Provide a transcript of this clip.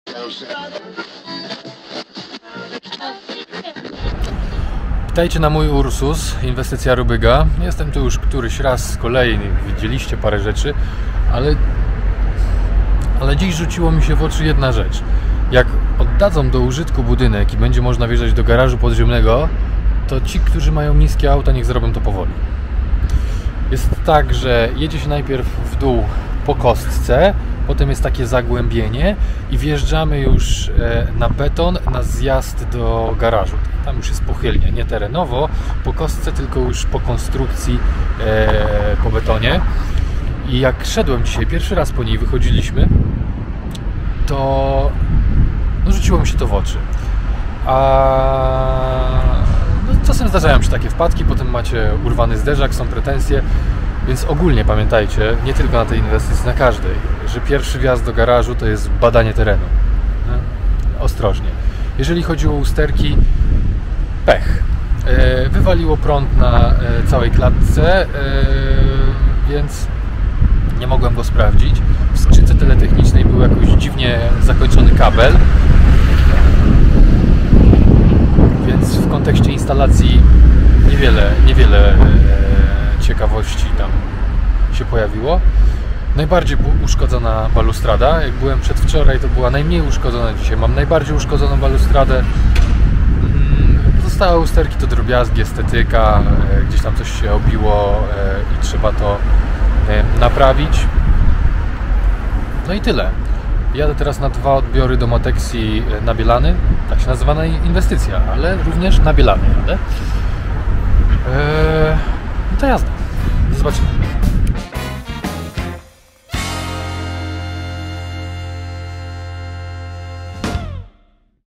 Witajcie na mój Ursus, inwestycja Rubyga. Jestem tu już któryś raz z kolei, widzieliście parę rzeczy, ale dziś rzuciło mi się w oczy jedna rzecz. Jak oddadzą do użytku budynek i będzie można wjeżdżać do garażu podziemnego, to ci, którzy mają niskie auta, niech zrobią to powoli. Jest tak, że jedzie się najpierw w dół po kostce, potem jest takie zagłębienie i wjeżdżamy już na beton, na zjazd do garażu. Tam już jest pochylnie, nie terenowo, po kostce, tylko już po konstrukcji, po betonie. I jak szedłem dzisiaj, pierwszy raz po niej wychodziliśmy, to rzuciło mi się to w oczy. Czasem zdarzają się takie wpadki, potem macie urwany zderzak, są pretensje, więc ogólnie pamiętajcie, nie tylko na tej inwestycji, na każdej, że pierwszy wjazd do garażu to jest badanie terenu. Ostrożnie. Jeżeli chodzi o usterki, pech. Wywaliło prąd na całej klatce, więc nie mogłem go sprawdzić. W skrzynce teletechnicznej był jakoś dziwnie zakończony kabel, więc w kontekście instalacji niewiele ciekawości tam się pojawiło. Najbardziej uszkodzona balustrada. Jak byłem przedwczoraj, to była najmniej uszkodzona. Dzisiaj mam najbardziej uszkodzoną balustradę. Pozostałe usterki to drobiazgi, estetyka, gdzieś tam coś się obiło i trzeba to naprawić. No i tyle. Jadę teraz na 2 odbiory do Motexi na Bielany. Tak się nazywa inwestycja, ale również na Bielany jadę. No to jazda. Do zobaczenia.